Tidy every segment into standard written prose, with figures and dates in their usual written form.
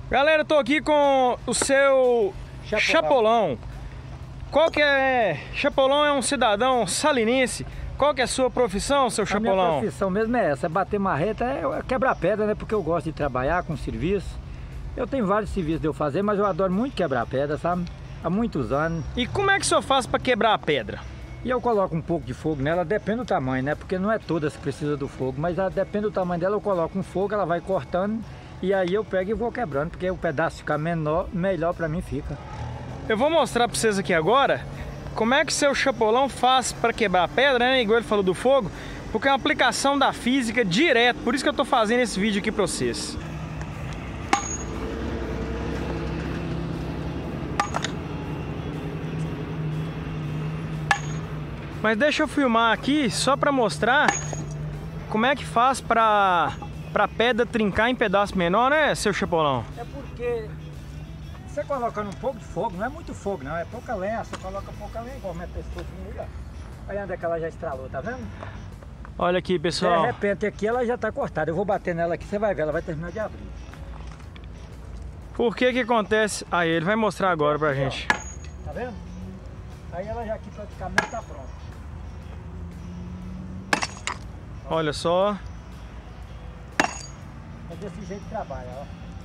Galera, eu tô aqui com o seu Chapolão. Qual que é? Chapolão é um cidadão salinense. Qual que é a sua profissão, seu Chapolão? A minha profissão mesmo é essa, é bater marreta, é quebrar pedra, né? Porque eu gosto de trabalhar com serviço. Eu tenho vários serviços de eu fazer, mas eu adoro muito quebrar pedra, sabe? Há muitos anos. E como é que o senhor faz para quebrar a pedra? E eu coloco um pouco de fogo nela, depende do tamanho, né? Porque não é todas que precisa do fogo, mas depende do tamanho dela, eu coloco um fogo, ela vai cortando e aí eu pego e vou quebrando, porque o pedaço fica menor, melhor pra mim fica. Eu vou mostrar pra vocês aqui agora como é que o seu Chapolão faz para quebrar a pedra, né? Igual ele falou do fogo, porque é uma aplicação da física direto, por isso que eu tô fazendo esse vídeo aqui pra vocês. Mas deixa eu filmar aqui só para mostrar como é que faz para pedra trincar em pedaço menor, né, seu Chapolão? É porque você colocando um pouco de fogo, não é muito fogo não, é pouca lenha, você coloca pouca lenha, igual mete esse foguinho aí, ó. Aí onde é que ela já estralou, tá vendo? Olha aqui, pessoal. De repente aqui ela já tá cortada, eu vou bater nela aqui, você vai ver, ela vai terminar de abrir. Por que que acontece? Aí ele vai mostrar agora pra aqui, gente. Ó, tá vendo? Aí ela já aqui praticamente tá pronta. Olha só. É desse jeito que trabalha, ó.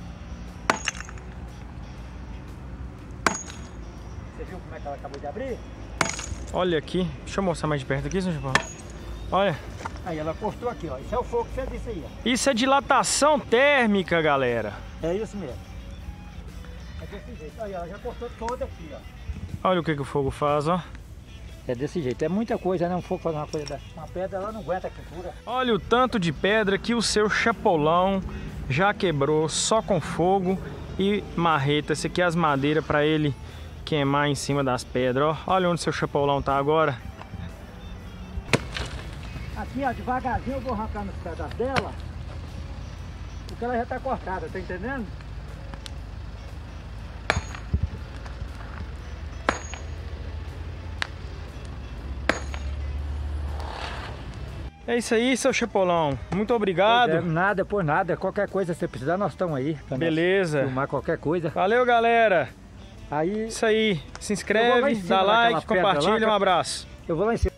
Você viu como é que ela acabou de abrir? Olha aqui. Deixa eu mostrar mais de perto aqui, seu Chapolão. Olha. Aí ela cortou aqui, ó. Isso é o fogo que você disse aí, ó. Isso é dilatação térmica, galera. É isso mesmo. É desse jeito. Aí ela já cortou toda aqui, ó. Olha o que que o fogo faz, ó. É desse jeito. É muita coisa, né? Um fogo fazer uma coisa dessa. Uma pedra ela não aguenta a quentura. Olha o tanto de pedra que o seu Chapolão já quebrou só com fogo e marreta. Esse aqui é as madeiras para ele queimar em cima das pedras, ó. Olha onde o seu Chapolão tá agora. Aqui, ó, devagarzinho eu vou arrancando os pedaços dela, porque ela já tá cortada, tá entendendo? É isso aí, seu Chapolão. Muito obrigado. Nada por nada. Qualquer coisa que você precisar, nós estamos aí. Beleza. Filmar qualquer coisa. Valeu, galera. Aí, isso aí. Se inscreve, dá like, compartilha. Um abraço. Eu vou lá em cima.